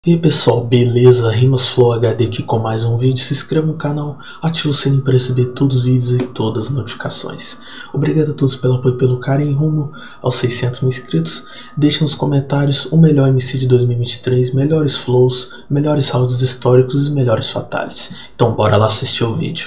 E aí pessoal, beleza? Rimas Flow HD aqui com mais um vídeo. Se inscreva no canal, ative o sininho para receber todos os vídeos e todas as notificações. Obrigado a todos pelo apoio e pelo carinho rumo aos 600 mil inscritos. Deixe nos comentários o melhor MC de 2023, melhores flows, melhores rounds históricos e melhores fatalities. Então bora lá assistir o vídeo.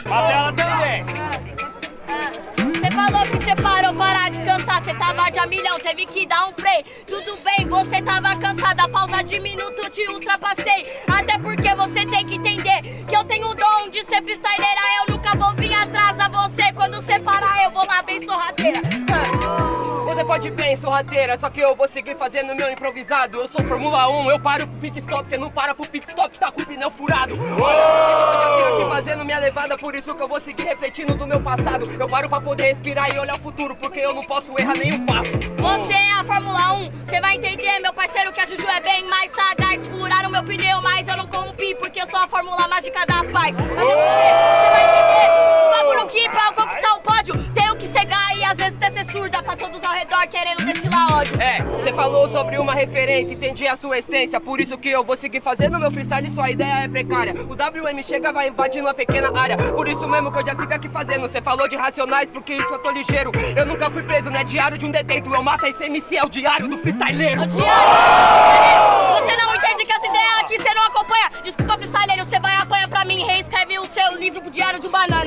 Você falou que você parou para descansar, você tava de a milhão, teve que dar um freio. Tudo bem, você tava cansada, pausa de minuto, eu te ultrapassei. Até porque você tem que entender que eu tenho o dom de ser freestyleira. Eu nunca vou vir atrás a você, quando você parar eu vou lá bem sorrateira. Você pode ir bem, sorrateira, só que eu vou seguir fazendo meu improvisado. Eu sou Fórmula 1, eu paro pro pit stop, você não para pro pit stop, tá com o pneu furado. Eu já sigo aqui fazendo minha levada, por isso que eu vou seguir refletindo do meu passado. Eu paro pra poder respirar e olhar o futuro, porque eu não posso errar nenhum passo. Você é a Fórmula 1, você vai entender, meu parceiro, que a Juju é bem mais sagaz. Furaram meu pneu, mas eu não corrompi, porque eu sou a fórmula mágica da paz. Até porque você vai entender o bagulho que pra eu conquistar o pódio tenho que cegar e às vezes até ser surda pra todos ao redor querendo destilar ódio. Você falou sobre uma referência, entendi a sua essência, por isso que eu vou seguir fazendo meu freestyle, sua ideia é precária. O WM chega, vai invadindo uma pequena área, por isso mesmo que eu já sigo aqui fazendo. Você falou de Racionais, porque isso eu tô ligeiro. Eu nunca fui preso, não é diário de um detento. Eu mato esse MC, é o diário do freestyleiro. O diário! Você não entende que essa ideia aqui você não acompanha. Desculpa, freestyleiro, você vai apanhar pra mim. Reescreve o seu livro pro diário de banana.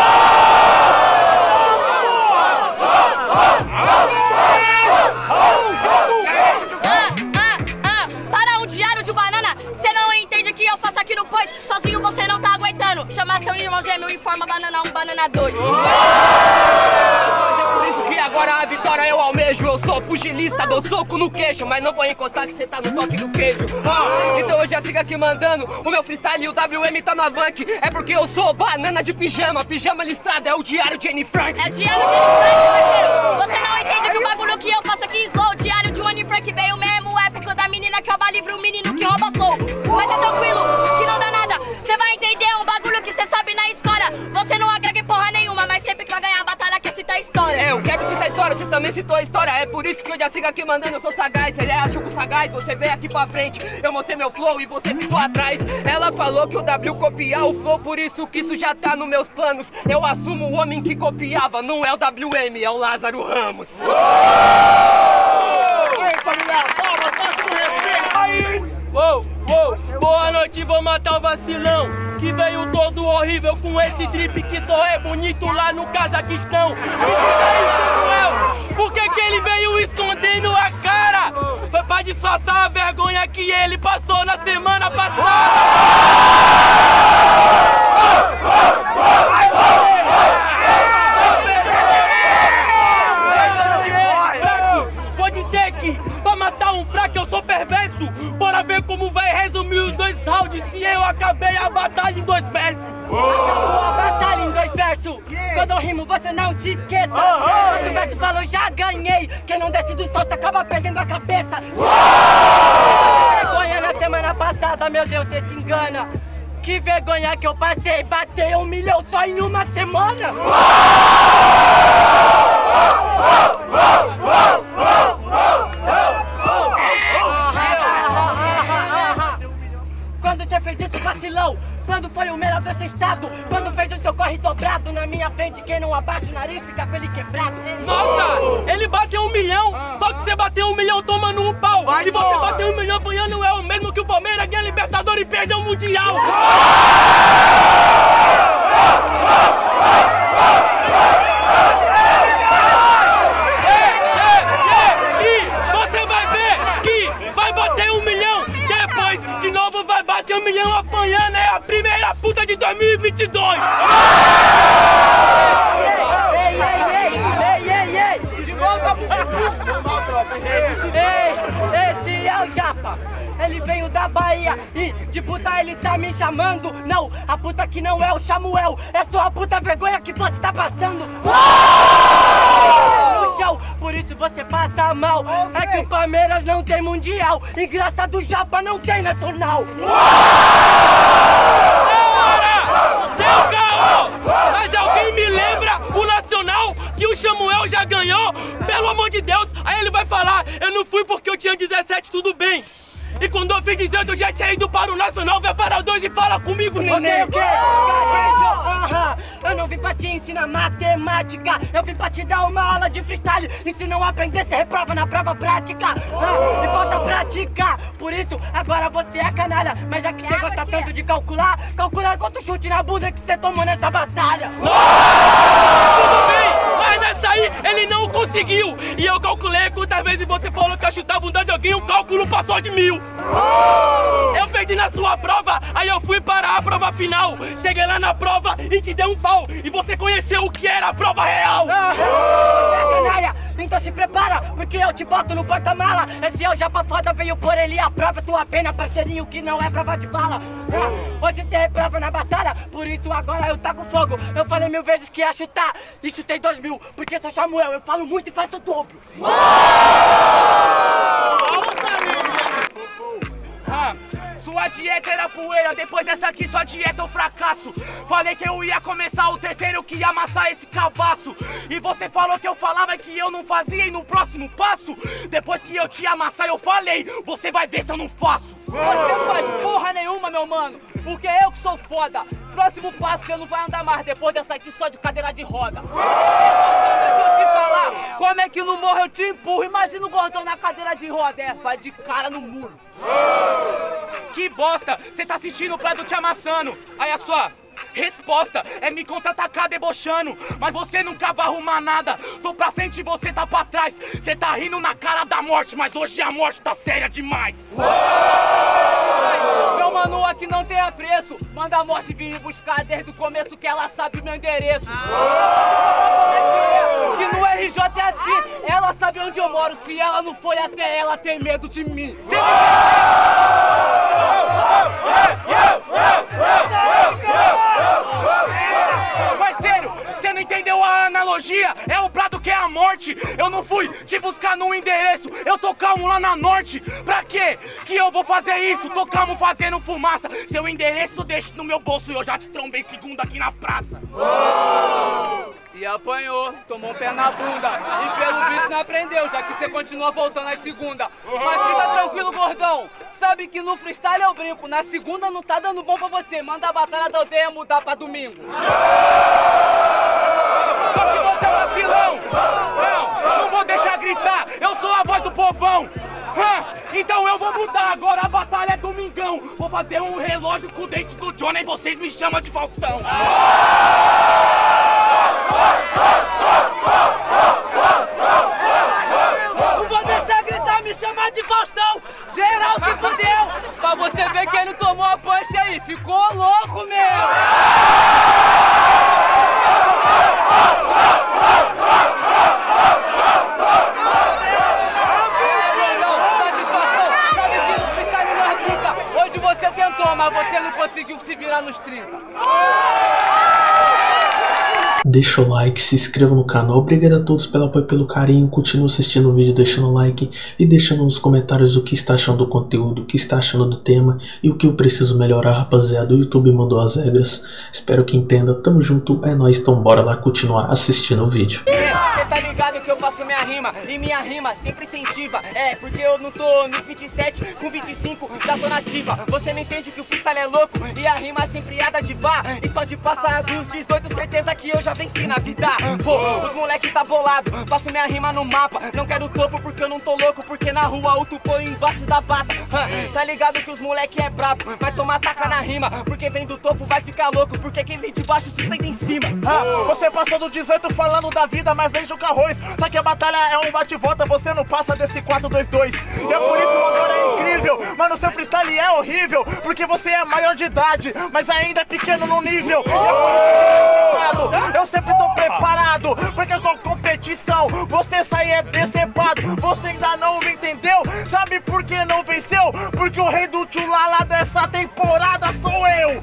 Para um diário de banana, você não entende que eu faço aqui no Pois. Sozinho você não tá aguentando. Chamar seu irmão gêmeo e forma banana 1, banana 2. É por isso que agora a vitória eu almejo. Eu sou pugilista, dou soco no queixo, mas não vou encostar que você tá no toque do queijo. Então eu já sigo aqui mandando o meu freestyle e o WM tá na bank. É porque eu sou banana de pijama, pijama listrada, é o diário de Anne Frank. É o diário de Anne Frank, parceiro. Você não entende que o bagulho que eu faço aqui slow. O diário de Anne Frank veio mesmo época da menina que rouba livro, o menino que rouba flow. Mas é tranquilo, que não dá nada. Você vai entender um bagulho que você sabe na escola. Você não agrega porra nenhuma, mas sempre que vai ganhar a batalha quer citar a história. Eu quero citar a história, você também citou a história. É por isso que eu já sigo aqui mandando, eu sou sagaz. Ele é a Chuco sagaz, você veio aqui pra frente. Eu mostrei meu flow e você pisou atrás. Ela falou que o W copiar o flow, por isso que isso já tá nos meus planos. Eu assumo o homem que copiava, não é o WM, é o Lázaro Ramos. Aí, família, palmas, máximo respeito. Aí, boa noite, vou matar o vacilão que veio todo horrível com esse drip que só é bonito lá no Cazaquistão. Por que que ele veio escondendo a cara? Foi pra disfarçar a vergonha que ele passou na semana passada. Pode ser que pra matar um fraco eu sou perverso. Bora ver como vai resumir os dois rounds se eu acabei a batalha em 2 versos. Acabou a batalha em 2 versos. Quando eu rimo você não se esqueça. Quando o verso falou já ganhei. Quem não desce do salto acaba perdendo a cabeça. Vergonha na semana passada, meu Deus, você se engana. Que vergonha que eu passei, bater 1 milhão só em uma semana. Quando você fez isso, vacilão? Quando foi o melhor desse estado? Quando fez o seu corre dobrado na minha frente, quem não abaixa o nariz fica com ele quebrado. Nossa, ele bateu 1 milhão, só que você bateu 1 milhão tomando um pau. E você bateu 1 milhão apanhando é o mesmo que o Palmeiras ganha Libertadores e perdeu o Mundial. E você vai ver que vai bater 1 milhão, depois de novo vai bater 1 milhão apanhando, é a primeira puta de 2022. De volta pro Esse é o Japa. Ele veio da Bahia e de puta ele tá me chamando. Não, a puta que não é o Samuel, é só a puta vergonha que você tá passando. No chão, por isso você passa mal. É que o Palmeiras não tem mundial, e graça do Japa não tem nacional. Deu caô! Mas alguém me lembra o nacional que o Samuel já ganhou? Pelo amor de Deus, aí ele vai falar, eu não fui porque eu tinha 17, tudo bem. E com 2018 eu já tinha ido para o Nacional, vai para o 2 e fala comigo, neném. O quê? Gaguejo? Eu não vim pra te ensinar matemática, eu vim pra te dar uma aula de freestyle. E se não aprender, você reprova na prova prática. E falta prática, por isso agora você é canalha. Mas já que você gosta tanto de calcular, calcula quanto chute na bunda que você tomou nessa batalha. Tudo bem, mas nessa aí ele não conseguiu. E eu calculei quantas vezes você falou que ia chutar a bunda de alguém, o cálculo passou de 1000. Eu perdi na sua prova, aí eu fui para a prova final. Cheguei lá na prova e te dei um pau. E você conheceu o que era a prova real. Então se prepara, porque eu te boto no porta-mala. Esse é o Japa Foda, veio por ele a prova. Tua pena, parceirinho, que não é prova de bala. Hoje você reprova na batalha, por isso agora eu taco fogo. Eu falei 1000 vezes que ia chutar e chutei 2000. Porque sou Samuel, eu falo muito e faço o dobro. Sua dieta era poeira, depois dessa aqui sua dieta é um fracasso. Falei que eu ia começar o terceiro, que ia amassar esse cabaço. E você falou que eu falava que eu não fazia e no próximo passo, depois que eu te amassar eu falei, você vai ver se eu não faço. Você faz porra nenhuma, meu mano, porque eu que sou foda. Próximo passo você não vai andar mais depois dessa aqui só de cadeira de roda. Deixa eu te falar, como é que no morro eu te empurro? Imagina o gordão na cadeira de roda, vai de cara no muro. Que bosta, você tá assistindo o Prado te amassando. Aí a sua resposta é me contra-atacar debochando. Mas você nunca vai arrumar nada. Tô pra frente e você tá pra trás. Você tá rindo na cara da morte, mas hoje a morte tá séria demais. Meu mano, aqui não tem apreço. Manda a morte vir me buscar desde o começo, que ela sabe meu endereço. Que no RJ é assim, ela sabe onde eu moro. Se ela não foi até ela, tem medo de mim. Parceiro, você não entendeu a analogia? É o Prado que é a morte. Eu não fui te buscar no endereço, eu tô calmo lá na norte. Pra quê que eu vou fazer isso? Tô calmo fazendo fumaça. Seu endereço deixa no meu bolso e eu já te trombei segundo aqui na praça. E apanhou, tomou um pé na bunda. E pelo visto não aprendeu, já que você continua voltando às segunda. Mas fica tranquilo, gordão. Sabe que no freestyle eu brinco. Na segunda não tá dando bom pra você. Manda a batalha da aldeia mudar pra domingo. Só que você é vacilão. Não vou deixar gritar. Eu sou a voz do povão. Então eu vou mudar. Agora a batalha é domingão. Vou fazer um relógio com o dente do Johnny e vocês me chamam de Faustão. Não vou deixar gritar, me chamar de Faustão. Geral se fudeu. Pra você ver quem não tomou a punch aí. Ficou louco mesmo. Hoje você tentou, mas você não conseguiu se virar nos 30. Deixa o like, se inscreva no canal. Obrigado a todos pelo apoio e pelo carinho. Continue assistindo o vídeo deixando o like e deixando nos comentários o que está achando do conteúdo, o que está achando do tema e o que eu preciso melhorar, rapaziada. O YouTube mudou as regras, espero que entenda. Tamo junto, é nóis, então bora lá continuar assistindo o vídeo. Cê tá ligado que eu faço minha rima e minha rima sempre incentiva. É, porque eu não tô nos 27, com 25 já tô nativa. Você não entende que o freestyle é louco e a rima sempre há de vá. E só de passar dos 18, certeza que eu já venci na vida. Pô, os moleque tá bolado, faço minha rima no mapa. Não quero topo porque eu não tô louco, porque na rua o tupo embaixo da bata. Tá ligado que os moleque é brabo, vai tomar taca na rima. Porque vem do topo vai ficar louco, porque quem vem de baixo sustenta em cima. Você passou do 18 falando da vida, mas vem com arroz. Só que a batalha é um bate-volta, você não passa desse 4-2-2. E é por isso agora é incrível, mas no seu freestyle é horrível, porque você é maior de idade, mas ainda é pequeno no nível. E é por isso que eu sempre tô preparado, porque com competição você sai é decepado. Você ainda não me entendeu? Sabe por que não venceu? Porque o rei do tchulala dessa temporada sou eu.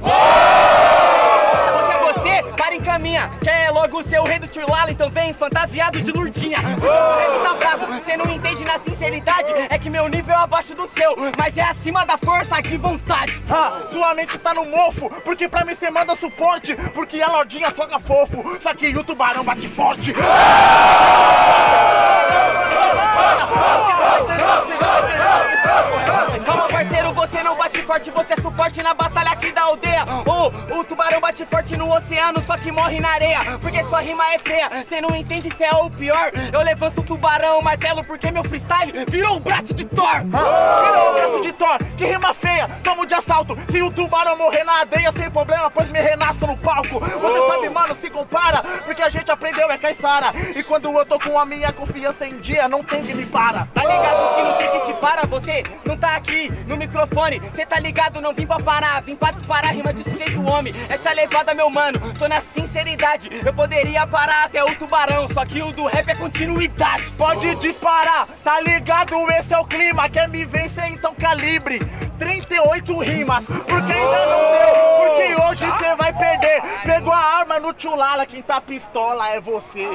Você, para encaminha, quer logo ser o rei do tchulala, então vem fantasiado de lurdinha. Porque o rei tá bravo, você não entende na sinceridade, é que meu nível é abaixo do seu, mas é acima da força de vontade. Sua mente tá no mofo, porque pra mim cê manda suporte, porque a lordinha foca fofo, só que o tubarão bate forte. Calma, parceiro, você não bate forte, você é suporte na batalha aqui da aldeia. O tubarão bate forte no oceano, só que morre na areia, porque sua rima é feia. Cê não entende se é o pior. Eu levanto o tubarão, martelo, porque meu freestyle virou um braço de Thor. Virou um braço de Thor, que rima feia, tomo de assalto. Se o tubarão morrer na aldeia, sem problema, pois me renasço no palco. Você sabe, mano, se compara, porque a gente aprendeu é Caissara. E quando eu tô com a minha confiança em dia, não tem que me para. Tá ligado que não tem que te parar, você não tá aqui no microfone. Cê tá ligado, não vim pra parar, vim pra disparar rima de sujeito homem. Essa levada, meu mano, tô na sinceridade. Eu poderia parar até o tubarão, só que o do rap é continuidade. Pode disparar, tá ligado? Esse é o clima. Quer me vencer, então calibre 38 rimas, porque ainda não deu, porque hoje cê vai perder. Pegou a arma no tchulala, quem tá pistola é você.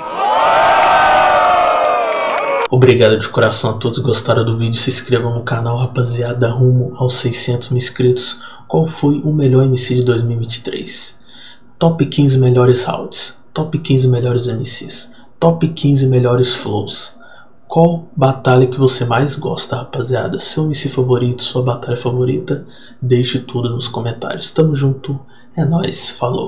Obrigado de coração a todos que gostaram do vídeo. Se inscrevam no canal, rapaziada, rumo aos 600 mil inscritos. Qual foi o melhor MC de 2023? Top 15 melhores rounds, top 15 melhores MCs, top 15 melhores flows. Qual batalha que você mais gosta, rapaziada? Seu MC favorito, sua batalha favorita? Deixe tudo nos comentários. Tamo junto, é nóis, falou.